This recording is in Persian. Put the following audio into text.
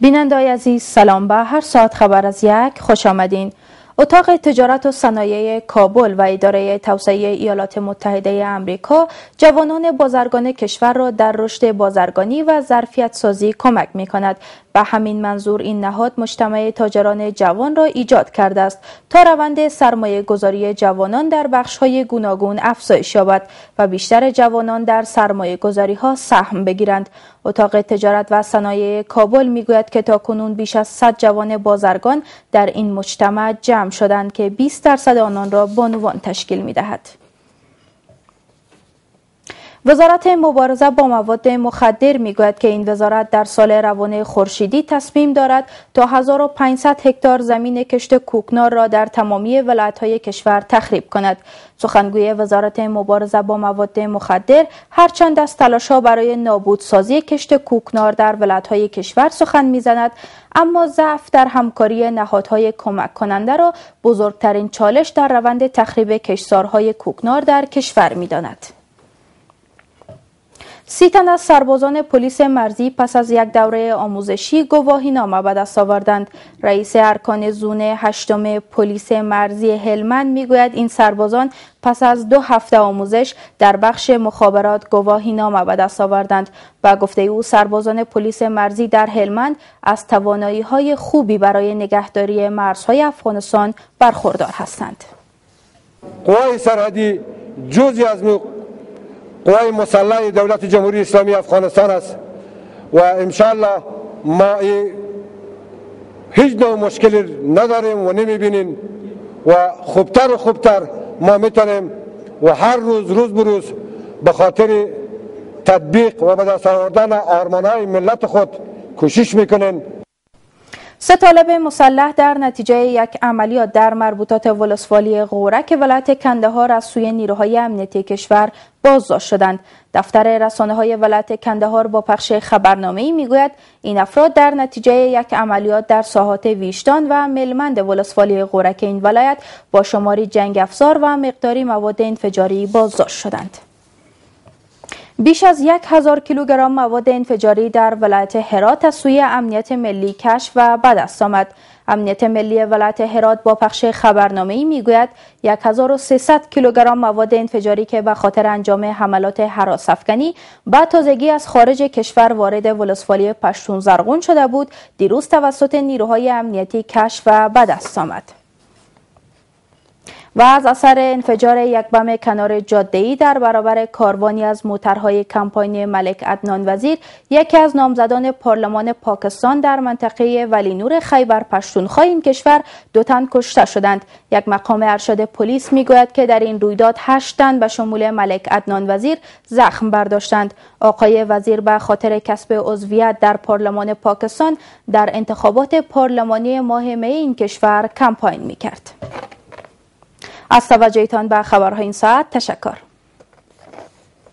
بیننده‌های عزیز، سلام. به هر ساعت خبر از یک خوش آمدین. اتاق تجارت و صنایع کابل و اداره توسعه ایالات متحده آمریکا جوانان بازرگان کشور را در رشد بازرگانی و ظرفیت سازی کمک می کند. به همین منظور این نهاد مجتمع تاجران جوان را ایجاد کرده است تا روند سرمایه گذاری جوانان در بخش‌های گوناگون افزایش یابد و بیشتر جوانان در سرمایه گذاری ها سهم بگیرند. اتاق تجارت و صنایع کابل میگوید که تاکنون بیش از 100 جوان بازرگان در این مجتمع جمع شدند که 20% آنان را بانوان تشکیل می‌دهد. وزارت مبارزه با مواد مخدر میگوید که این وزارت در سال روان خورشیدی تصمیم دارد تا 1500 هکتار زمین کشت کوکنار را در تمامی ولایت‌های کشور تخریب کند. سخنگوی وزارت مبارزه با مواد مخدر هرچند از تلاش‌ها برای نابودسازی کشت کوکنار در ولایت‌های کشور سخن می‌زند، اما ضعف در همکاری نهادهای کمک کننده را بزرگترین چالش در روند تخریب کشتزارهای کوکنار در کشور می‌داند. 30 تن از سربازان پلیس مرزی پس از یک دوره آموزشی گواهینامه به دست آوردند. رئیس ارکان زون 8 پلیس مرزی هلمند میگوید این سربازان پس از 2 هفته آموزش در بخش مخابرات گواهینامه به دست آوردند. و گفته او سربازان پلیس مرزی در هلمند از توانایی‌های خوبی برای نگهداری مرزهای افغانستان برخوردار هستند. قوای سرحدی جزئی از قوای مسلح دولت جمهوری اسلامی افغانستان است و انشاءالله ما هیچ نوع مشکلی نداریم و نمیبینیم و خوبتر و خوبتر ما میتونیم و هر روز به روز به خاطر تطبیق و به دست آوردن آرمانهای ملت خود کوشش میکنیم. 3 طالب مسلح در نتیجه یک عملیات در مربوطات ولسوالی غورک ولایت کندهار از سوی نیروهای امنیتی کشور بازداشت شدند. دفتر رسانه‌های ولایت کندهار با پخش خبرنامه‌ای میگوید این افراد در نتیجه یک عملیات در ساحات ویشتان و ملمند ولسوالی غورک این ولایت با شماری جنگ افزار و مقداری مواد انفجاری بازداشت شدند. بیش از 1000 کیلوگرم مواد انفجاری در ولایت هرات از سوی امنیت ملی کشف و به دست آمد. امنیت ملی ولایت هرات با پخش خبرنامه‌ای میگوید 1300 کیلوگرم مواد انفجاری که به خاطر انجام حملات هراس‌افکنی به تازگی از خارج کشور وارد ولسوالی پشتون زرغون شده بود، دیروز توسط نیروهای امنیتی کشف و به دست آمد. و از اثر انفجار یک بم کنار جاده‌ای در برابر کاروانی از موترهای کمپاین ملک عدنان وزیر، یکی از نامزدان پارلمان پاکستان در منطقه ولی نور خیبر پشتونخوا این کشور 2 تن کشته شدند. یک مقام ارشد پلیس میگوید که در این رویداد 8 تن به شمول ملک عدنان وزیر زخم برداشتند. آقای وزیر به خاطر کسب عضویت در پارلمان پاکستان در انتخابات پارلمانی ماه می این کشور کمپاین میکرد. از توجهتان به خبرهای این ساعت تشکر.